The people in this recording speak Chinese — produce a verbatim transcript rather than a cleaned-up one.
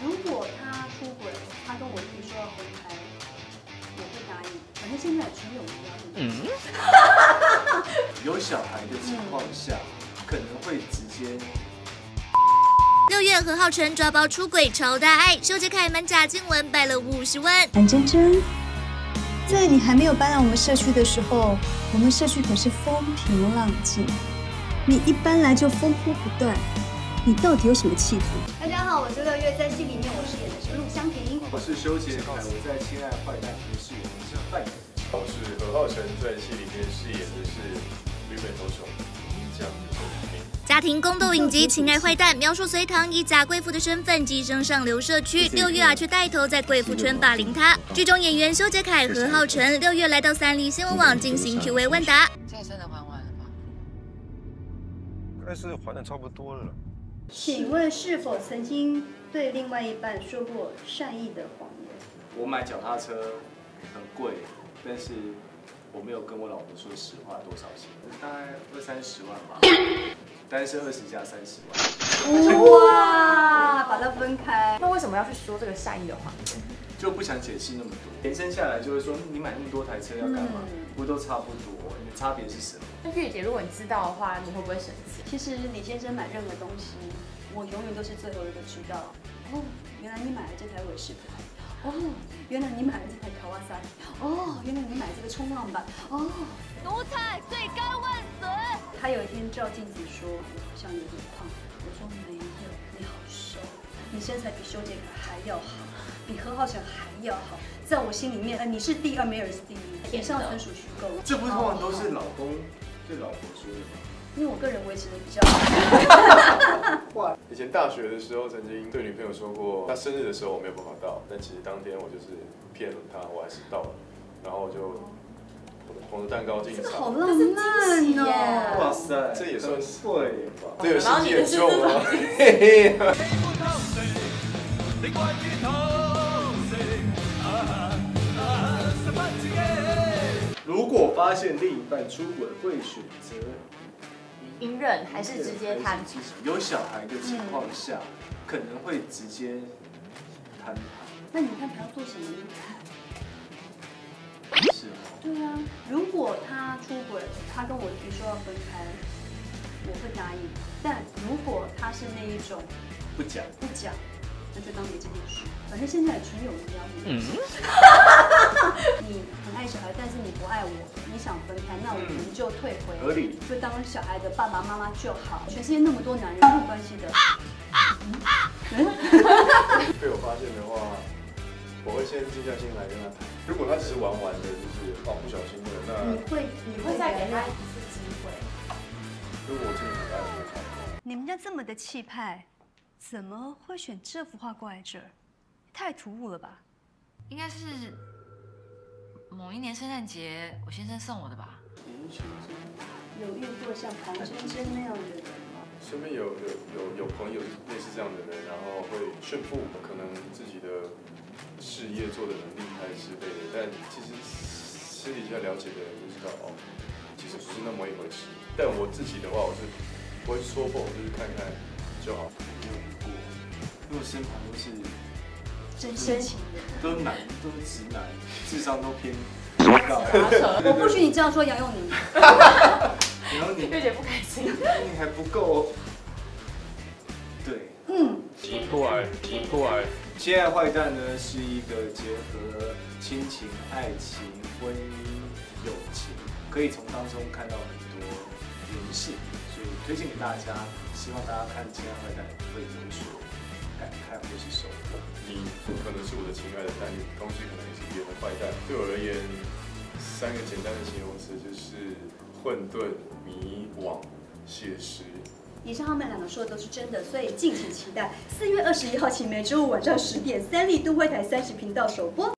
如果他出轨，他跟我提说要分开，我会答应。反正现在纯友谊啊。嗯。 有小孩的情况下，可能会直接。 六月，何浩晨抓包出轨超大爱，修杰楷瞒假经文败了五十万。 安珍珍，在你还没有搬来我们社区的时候，我们社区可是风平浪静。你一搬来就风波不断，你到底有什么企图？ 大家好，我是六月，在戏里面我饰演的是陆湘婷。 我是修杰楷，我在《亲爱坏蛋》里面饰演的是范友。 我是何浩晨，在戏里面饰演的是日本投手这样的身份。 家庭宫斗影集《亲爱坏蛋》描述隋唐以假贵妇的身份跻身上流社区，六月啊却带头在贵妇村霸凌她。剧中演员修杰楷、何浩晨六月来到三立新闻网进行 Q A 问答。 债真的还完了吗？ 应该是还的差不多了。 请问是否曾经对另外一半说过善意的谎言？ 我买脚踏车很贵，但是我没有跟我老婆说实话多少钱，大概二三十万吧。单身二十加三十万。 哇，把它分开。 那为什么要去说这个善意的谎言？ 就不想解释那么多，延伸下来就会说你买那么多台车要干嘛？嗯、不都差不多？你的差别是什么？ 那月姐，如果你知道的话，你会不会生气？ 其实李先生买任何东西，我永远都是最后一个知道。哦，原来你买了这台伟士牌。哦，原来你买了这台卡瓦萨。哦，原来你买这个冲浪板。哦， 奴才罪该万死。 他有一天照镜子说，我好像有点胖。我说没有，你好瘦，你身材比修杰楷还要好，比何浩晨还要好。在我心里面，呃，你是第二，梅尔是第一。以上纯属虚构。 这不是通常都是老公对老婆说的吗？ 因为我个人维持的比较好。 以前大学的时候，曾经对女朋友说过，她生日的时候我没有办法到，但其实当天我就是骗了她，我还是到了，然后我就捧着蛋糕进场。 好浪漫哦！ 哇塞， 这也算会吧？ 这有心机很重吗？嘿嘿。 如果发现另一半出轨，会选择隐忍还是直接摊牌？ 有小孩的情况下，可能会直接摊牌。 那你摊牌要做什么呢？ 是哦。 对啊，如果他出轨，他跟我提说要分开，我会答应。但如果他是那一种不讲不讲，那就当没这件事。反正现在纯友谊啊。嗯。你很爱小孩，但是你不爱我，你想分开，那我们就退回， 合理， 就当小孩的爸爸妈妈就好。全世界那么多男人，没有关系的。 被我发现的话，我会先静下心来跟他谈。如果他只是玩玩的，就是哦不小心的，那你会你会再给他一次机会。 如果我真的很爱，我会开口。 你们家这么的气派，怎么会选这幅画挂在这儿？太突兀了吧？ 应该是某一年圣诞节我先生送我的吧。 有遇过像庞真真那样的人吗？ 身边有有有有朋友类似这样的人，然后会炫富，可能自己的事业做得很厉害之类的，但其实私底下了解的人就知道，哦，其实不是那么一回事。但我自己的话，我是不会说破，我就是看看就好。 没有遇过，因为我身旁都是真性情的， 都男，都是直男，智商都偏高。 我不许你这样说杨佑宁。 然后你月姐不开心， 你还不够。对。 嗯。 挺过来，挺过来。 亲爱坏蛋呢是一个结合亲情、爱情、婚姻、友情，可以从当中看到很多人性，所以推荐给大家。希望大家看《亲爱坏蛋》会有所感慨或是收获。 你可能是我的亲爱的，但你同时可能也是别人的坏蛋。对我而言，三个简单的形容词就是混沌、迷惘、写实。 以上他们两个说的都是真的，所以敬请期待四月二十一号起每周五晚上十点，三立都会台三十频道首播。